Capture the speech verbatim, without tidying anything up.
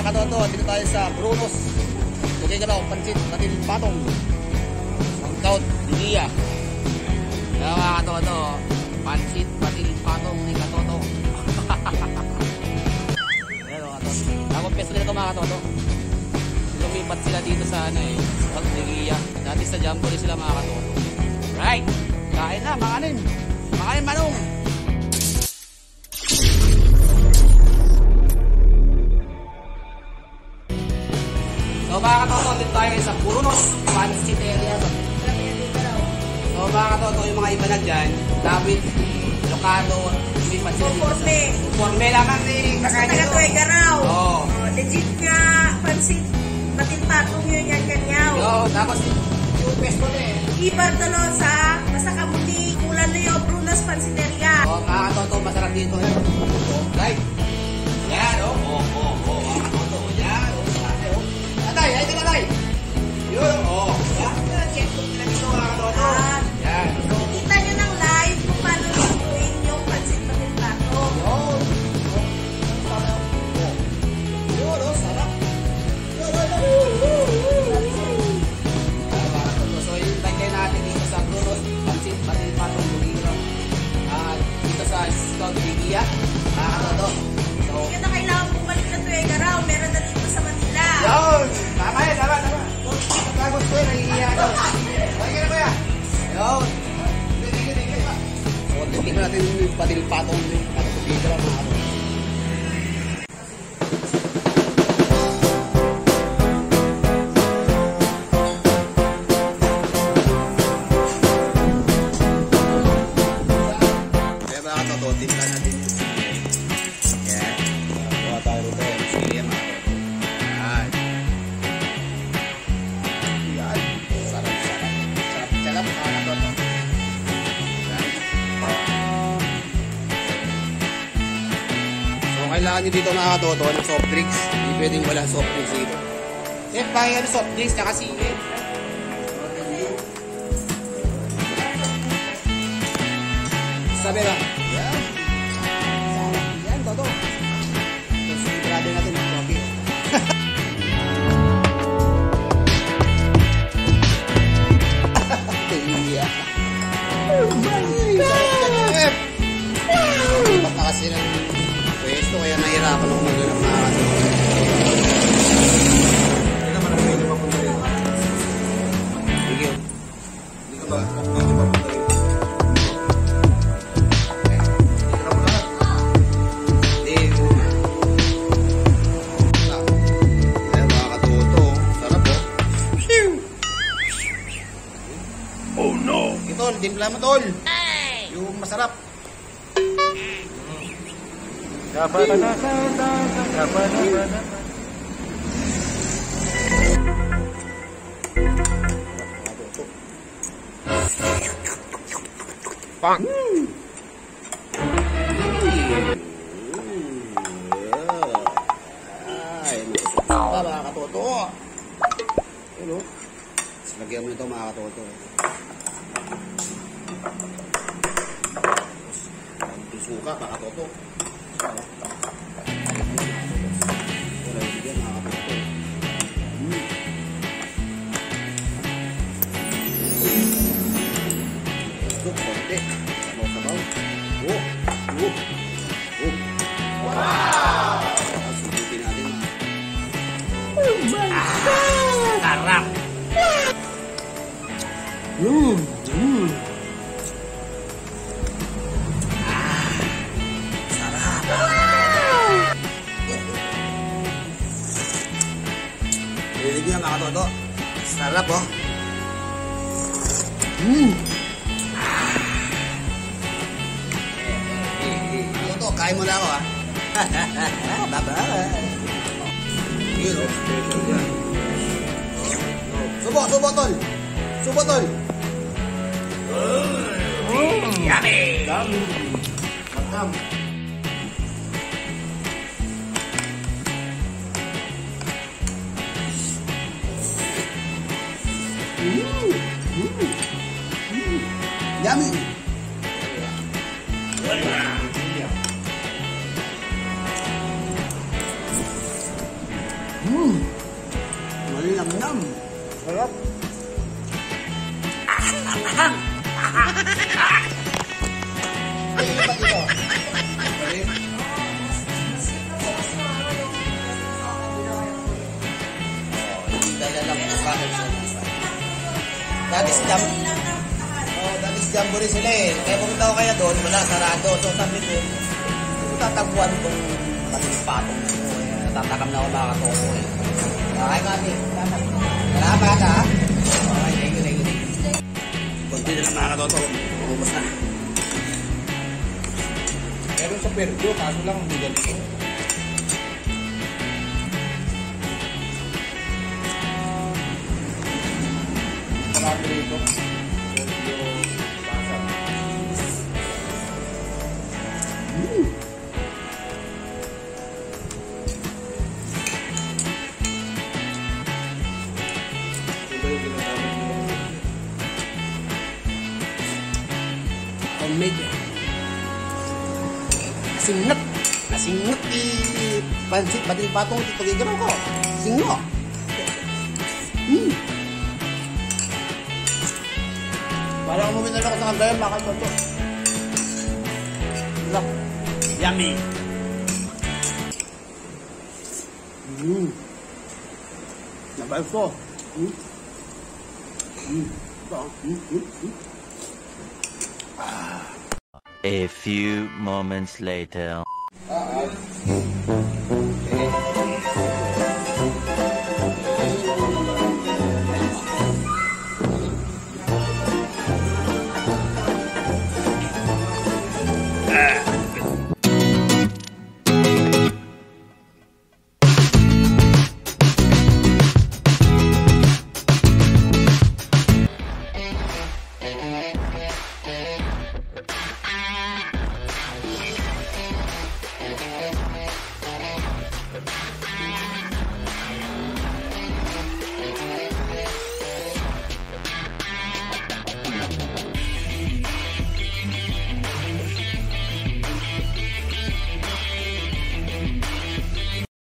katoto, dito tayo sa Brunos. Lagay ka lang, pansit, patil, patong. Sangkaut, Lilia. Kaya mga katoto, pansit, patil, patong ni katoto. Ayan mga katoto. Tapos peso nila ito mga katoto. Lumipat sila dito sa ano eh, sa Lilia. Dati sa Jumbo rin sila mga katoto. Right, kain na, makanin. Makanin manong. So mga katoto, dito tayo sa Brunos Pansiteria. So mga katoto, yung mga iba na dyan, David, Locado, may pansit. Conforme. Conforme lang ang kakain Taga nito. Tuwega raw. Oo. Oh, legit nga, pansit, patil-patong yun yan kanyaw. Oo, tapos yung pesto na eh. Ibar Tolosa, basta kamuti, kulan na yung Brunos Pansiteria. So mga katoto, masarap dito. Right? Yan, oh. Oh, oh, oh. Mga katoto, yan. Oh, sate, oh. Atay, ay, ito atay. Yun, oh. Yan, check ko nila dito mga katoto. Ah. Yan. So, kita nyo ng live kung paano lutuin yung pansit patil-patong. Yun. Yun, oh, sarap. Yun, yun, yun. So, yung tagay natin dito sa Brunos, pansit, patil, patong, Bugiro. At dito sa Scout Ligia, mga katoto. So, Hindi ka na kailangan bumalik na Tuwega raw. Meron na dito sa Manila. yun! Tama yan, tama, tama. Pagkagos ko yun, nahihiya ko. Balik na kuya. Yun. Hindi, hindi, hindi. So, titignan natin yung patil, patong, patong, Bugiro, mga katoto. Kaya mga katoto, tingnan natin. Yan. Buha tayo rito. Sige, mga katoto. Yan. Yan. Sarap, sarap. Sarap, sarap, mga katoto. Yan. So, kailangan nyo dito mga katoto ng soft drinks. Hindi pwedeng wala soft drinks dito. Eh, kaya ng soft drinks na kasi eh. Sabi lang. Yan. Yan, toto. So, sigurado natin ang coffee. Yeah. Oh my God! Ibat na kasi ng pwesto, kaya nahirapan ako mag-ganap na kasi. Hindi naman ang pwede papunta rin. Thank you. Hindi ka ba? Pwede papunta rin. Tol, dimpla mo tol. Yung masarap. Pang. Ay, masarap mga katoto. Hello. Lagyan mo nito mga katoto. Suka, mga katoto. Wala yung bigyan, mga katoto. Hmm. Gusto, konti. Sabaw-sabaw. Oh! Oh! Oh! Wow! Subukin natin, mga. Oh my God! Sarap! Mmm! Mmm! Rinig niya mga katoto. Sarap oh. Mmm. Katoto, kain mo na ako ah. Bye-bye. Yun oh. Subo, subo tol. Subo tol. Yummy. Yummy. Matam. Mmm. Mmm. Mmm. Yummy. Hmm. Malinamnam. Sarap. Ay, iba dito. Balik. Dala lang po sa akin. Dati si Jam... Oh, dati si Jambo rin sila eh. Kaya pumunta ko kaya doon, wala, sarado. So sabi ko, tatabuan itong patong ko. Natatakam na ako makakatoko eh. Okay, Mami. Salamat ha. Okay, thank you, thank you, thank you. Kunti na lang makakatoko. Umubos na. Meron sa Perdo, kaso lang hindi ganito. Marami rito. Perdo, basa. Mm. Iba yung ginagamit nila. Homemade. Singnat. Nasingnat di pansit batil patong di pagigaraw ko. Singno. Hmm. Parang umuwi na lang ako sa kandayan, bakal pa ito. Look. Yummy. Hmm. Nabal ko. Hmm. Hmm. Ito. Hmm. Hmm. Hmm. Ah. A few moments later. Ah, ah.